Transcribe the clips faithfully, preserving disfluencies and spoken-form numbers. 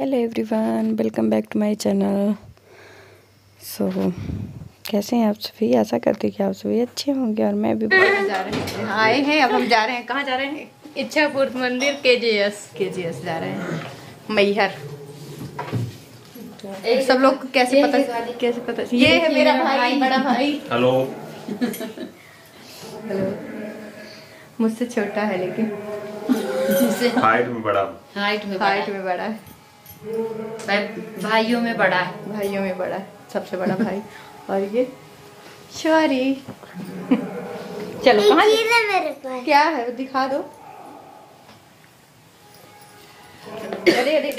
Hello everyone, welcome back to my channel. So कैसे हैं आप सभी? आशा करती हूँ कि आप सभी अच्छे होंगे और मैं भी जा रहे हैं आए हैं। अब हम जा रहे हैं, कहाँ जा रहे हैं? इच्छापुर मंदिर केजीएस केजीएस जा रहे हैं, मैहर। सब लोग कैसे पता कैसे पता ये है मेरा भाई, बड़ा भाई। Hello hello. मुझसे छोटा है लेकिन हाइट में बड़ा हाइट में हाइट में बड़ा है, भाइयों में बड़ा है। भाइयों में बड़ा है, सबसे बड़ा भाई। और ये सॉरी चलो कहाँ मेरे पास क्या है वो दिखा दो। अरे अरे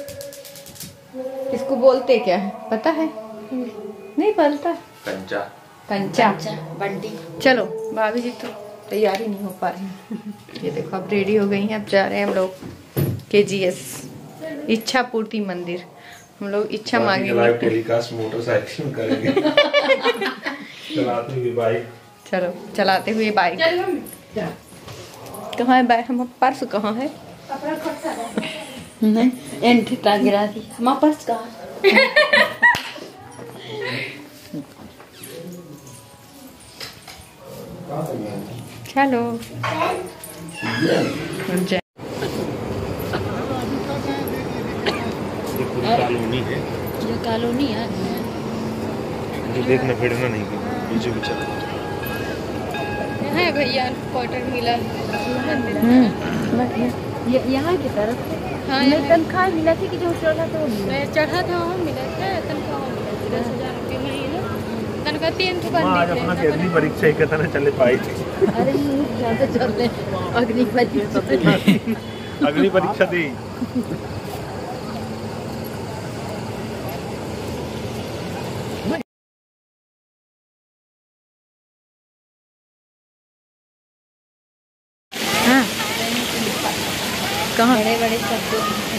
इसको बोलते क्या है पता है? नहीं पता। कंचा कंचा बंटी। चलो भाभी जी तो तैयारी नहीं हो पा रही। ये देखो अब रेडी हो गई हैं, अब जा रहे हैं हम लोग केजीएस इच्छा पूर्ति मंदिर। हम लोग इच्छा मांगेंगे। लाइव टेलीकास्ट मोटरसाइकिल करेंगे। चलाते हुए बाइक। चलो चलाते हुए बाइक। कहाँ है बाइक? हम पर्स कहाँ है? नहीं एंट्री ता गिरा दी। हमारा पर्स कहाँ? चलो कॉलोनी है, ये कॉलोनी है जो देखना फिरना नहीं कि बीचों बीच है भैया क्वार्टर मिला। ये यहाँ की तरफ। हाँ मैं तनख्वाह मिला थी कि जो चढ़ा था वो मिला। चढ़ा था वहाँ मिला था तनख्वाह मिला थी दस हजार रुपये महीना। तनख्वाह तीन ठो आज अपना अग्नि परीक्षा एक ना चले पाई थी। अरे ज्यादा चलते अग्नि परीक्षा अग्नि परीक्षा दी। कहाँ? बड़े बड़े शब्दों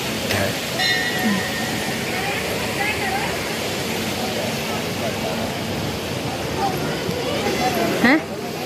हैं?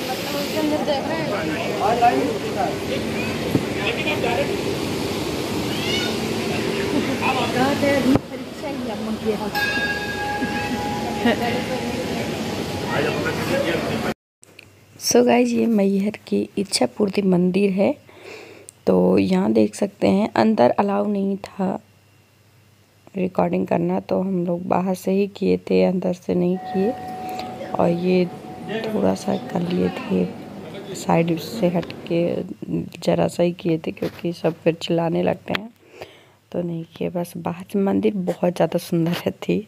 सो गाइज ये मैहर की इच्छा पूर्ति मंदिर है। तो यहाँ देख सकते हैं अंदर अलाउ नहीं था रिकॉर्डिंग करना, तो हम लोग बाहर से ही किए थे, अंदर से नहीं किए। और ये थोड़ा सा कर लिए थे, साइड से हट के जरा सा ही किए थे क्योंकि सब फिर चिल्लाने लगते हैं, तो नहीं किए। बस बाहर से मंदिर बहुत ज़्यादा सुंदर थी।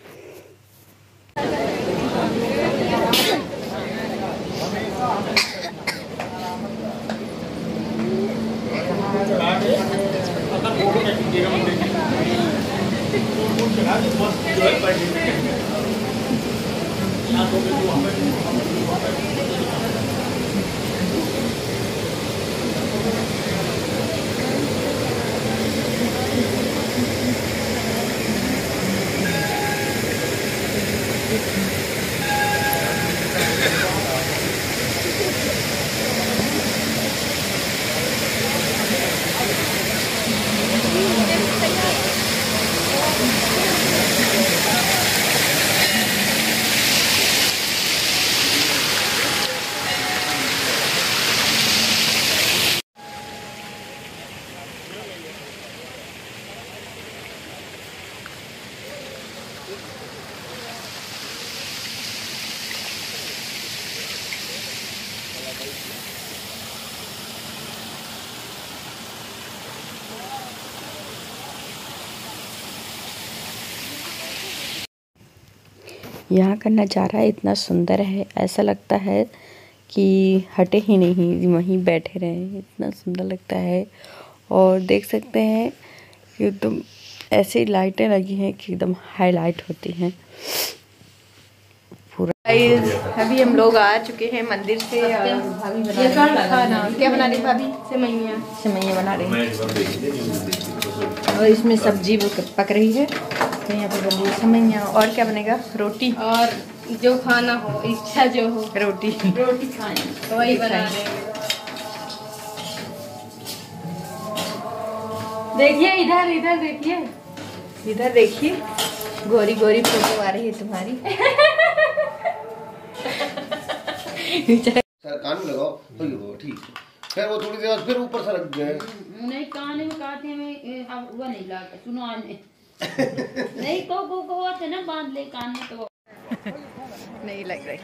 यहाँ का नज़ारा इतना सुंदर है, ऐसा लगता है कि हटे ही नहीं, वहीं बैठे रहें, इतना सुंदर लगता है। और देख सकते हैं कि एकदम ऐसी लाइटें लगी हैं कि एकदम हाईलाइट होती हैं पूरा। अभी हम लोग आ चुके हैं मंदिर से। भाभी बना खाना क्या बना रही भाभी? सेवइयाँ सेवइयाँ बना रही हैं और इसमें सब्जी पक रही है। तो यहाँ पर बनी सेवइयाँ। और क्या बनेगा? रोटी। और जो खाना हो, इच्छा जो हो, रोटी रोटी खाएं तो वही बना रहे हैं। देखिए इधर इधर देखिए इधर देखिए गोरी गोरी फोटो आ रही है तुम्हारी। सर कान में लगाओ तो ठीक। फिर वो थोड़ी देर फिर ऊपर से लग गए। नहीं कान में काटे में अब वो नहीं लगता सुनो आने। नहीं को को को होते ना बांध ले कान में तो नहीं लग रही।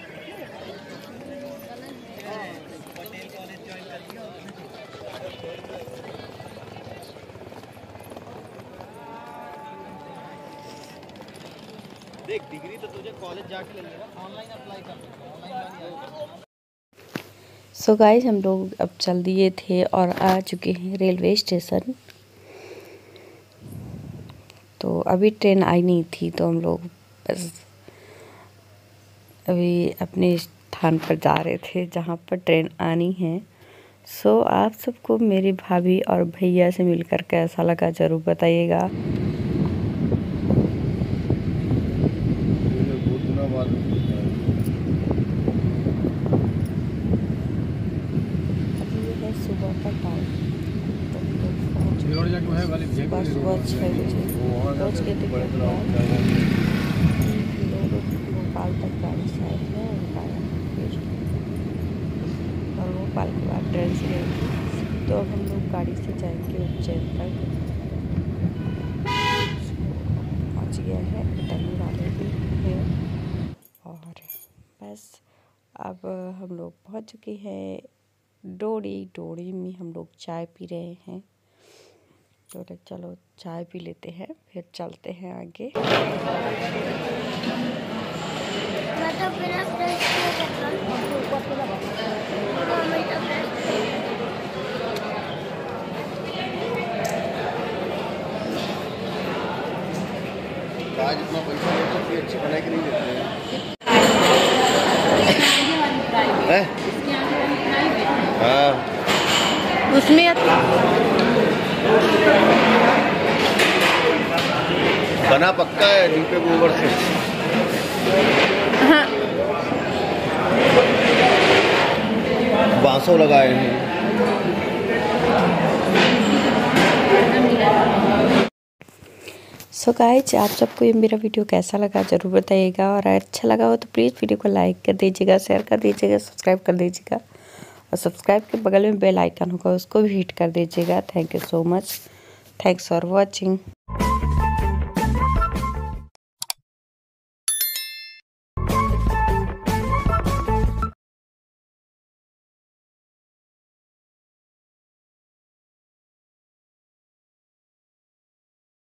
देख डिग्री तो तुझे कॉलेज जाके ले लेगा, ऑनलाइन अप्लाई कर सकते ऑनलाइन। सो गाइस हम लोग अब चल दिए थे और आ चुके हैं रेलवे स्टेशन। तो अभी ट्रेन आई नहीं थी तो हम लोग बस अभी अपने स्थान पर जा रहे थे जहाँ पर ट्रेन आनी है। सो आप सबको मेरी भाभी और भैया से मिलकर कैसा लगा ज़रूर बताइएगा। सुबह का टाइम सुबह सुबह छः बजे पहुँच गए थे भोपाल तक गाड़ी से आए थे और भोपाल के बाद ट्रेन से गए थे। तो अब हम लोग गाड़ी से जाएंगे उज्जैन तक। पहुँच गया है उतरने वाले भी हैं और बस अब हम लोग पहुँच चुके हैं डोरी। डोरी में हम लोग चाय पी रहे हैं तो चलो चाय पी लेते हैं फिर चलते हैं आगे। आज इतना पैसा लेते हैं अच्छी बना के नहीं देते हैं। हाँ उसमें बना पक्का है नीचे गोबर से। हाँ बांसों लगाए हैं। सो गाइस आप सबको ये मेरा वीडियो कैसा लगा ज़रूर बताइएगा और अच्छा लगा हो तो प्लीज़ वीडियो को लाइक कर दीजिएगा, शेयर कर दीजिएगा, सब्सक्राइब कर दीजिएगा और सब्सक्राइब के बगल में बेल आइकन होगा उसको भी हिट कर दीजिएगा। Thank you so much. Thanks for watching.